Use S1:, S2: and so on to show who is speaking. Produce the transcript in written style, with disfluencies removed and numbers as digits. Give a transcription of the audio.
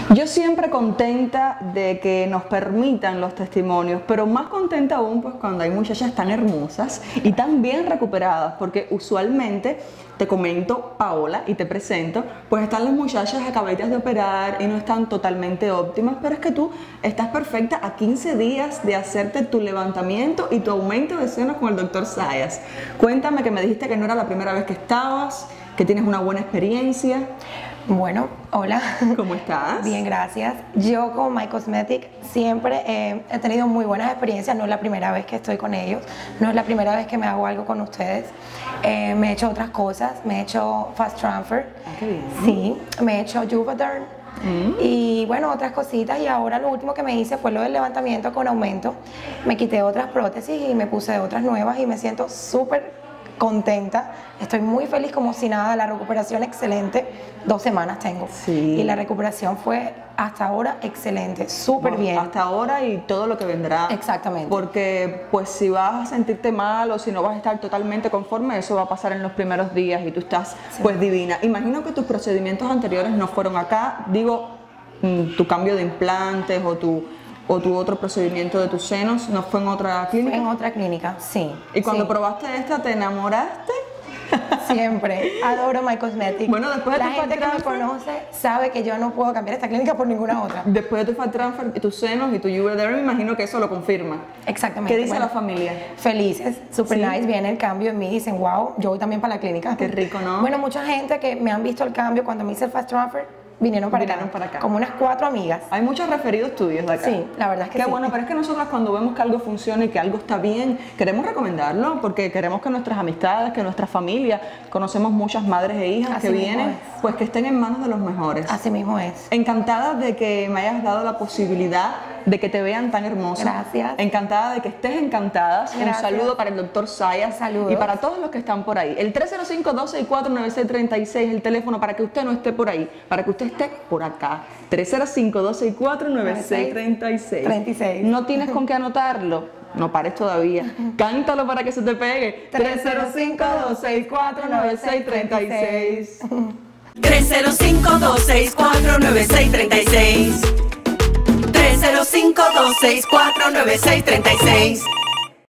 S1: Yo siempre contenta de que nos permitan los testimonios, pero más contenta aún pues cuando hay muchachas tan hermosas y tan bien recuperadas, porque usualmente, te comento, Paola, y te presento, pues están las muchachas acabaditas de operar y no están totalmente óptimas, pero es que tú estás perfecta a 15 días de hacerte tu levantamiento y tu aumento de senos con el Dr. Zayas. Cuéntame, que me dijiste que no era la primera vez que estabas, que tienes una buena experiencia.
S2: Bueno, hola.
S1: ¿Cómo estás?
S2: Bien, gracias. Yo con My Cosmetic siempre he tenido muy buenas experiencias. No es la primera vez que estoy con ellos, no es la primera vez que me hago algo con ustedes. Me he hecho otras cosas, me he hecho Fast Transfer.
S1: Ah, qué bien.
S2: Sí, me he hecho Juvederm. Y bueno, otras cositas, y ahora lo último que me hice fue lo del levantamiento con aumento. Me quité otras prótesis y me puse otras nuevas y me siento súper contenta, estoy muy feliz, como si nada. La recuperación excelente, 2 semanas tengo.
S1: Sí.
S2: Y la recuperación fue hasta ahora excelente, súper bien.
S1: Hasta ahora y todo lo que vendrá.
S2: Exactamente.
S1: Porque pues si vas a sentirte mal o si no vas a estar totalmente conforme, eso va a pasar en los primeros días y tú estás pues divina. Imagino que tus procedimientos anteriores no fueron acá, digo, tu cambio de implantes o tu otro procedimiento de tus senos, ¿no fue en otra clínica?
S2: Fue en otra clínica, sí.
S1: ¿Y cuando
S2: sí.
S1: probaste esta, te enamoraste?
S2: Siempre, adoro My Cosmetic.
S1: Bueno, después de
S2: la
S1: tu
S2: gente que me conoce sabe que yo no puedo cambiar esta clínica por ninguna otra.
S1: Después de tu Fat Transfer, tus senos y tu Juvederm, me imagino que eso lo confirma.
S2: Exactamente.
S1: ¿Qué dice la familia?
S2: Felices, super
S1: ¿Sí?
S2: nice, viene el cambio en mí, dicen, wow, yo voy también para la clínica.
S1: Qué rico, ¿no?
S2: Bueno, mucha gente que me han visto el cambio cuando me hice el Fast Transfer, vinieron para acá, como unas 4 amigas.
S1: Hay muchos referidos tuyos de acá.
S2: Sí, la verdad es que
S1: Qué
S2: sí.
S1: bueno, pero es que nosotros cuando vemos que algo funciona y que algo está bien, queremos recomendarlo porque queremos que nuestras amistades, que nuestra familia, conocemos muchas madres e hijas
S2: Así
S1: que
S2: mismo
S1: vienen,
S2: es.
S1: pues que estén en manos de los mejores.
S2: Así mismo es.
S1: Encantada de que me hayas dado la posibilidad de que te vean tan hermosa.
S2: Gracias.
S1: Encantada de que estés encantadas.
S2: Gracias.
S1: Un saludo para el Dr. Zayas.
S2: Saludos.
S1: Y para todos los que están por ahí. El 305-264-9636 es el teléfono para que usted no esté por ahí, para que usted esté por acá. 305-264-9636.
S2: 36.
S1: ¿No tienes con qué anotarlo? No pares todavía. Cántalo para que se te pegue. 305-264-9636.
S3: 305-264-9636. 305-264-9636.